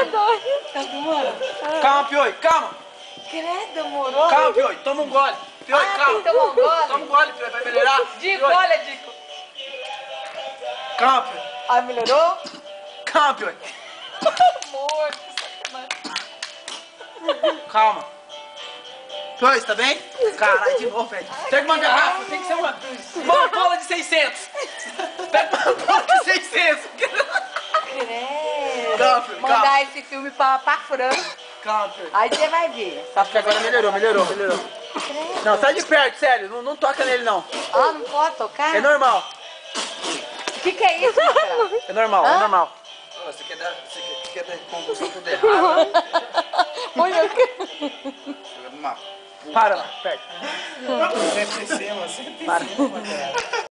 Tá demorando? Calma, Pioi, calma. Credo, demorou. Calma, Pioi, toma um gole. Pioi, calma. Tem que tomar um gole? Toma um gole, Pioi, vai melhorar. Dico, Pioi. olha, Dico. Calma, Pioi. Ah, melhorou? Calma, Pioi. Amor, que sacanagem. Calma. Pioi, tá bem? Caralho, de novo, velho. Pega uma garrafa, tem que ser uma bola de 600. Pega uma bola de 600. Credo. Calma, Pioi, calma. Mandar esse filme pra França. Calma, Pioi. Aí você vai ver. Acho que agora melhorou. Credo. Não, sai de perto, sério. Não toca nele, não. Ah, não pode tocar? É normal. O que é isso, Marcelo? É normal, Hã? é normal. Você quer dar convulsão tudo errado? Olha que... Uma Para lá, perto. Senta em cima, cara.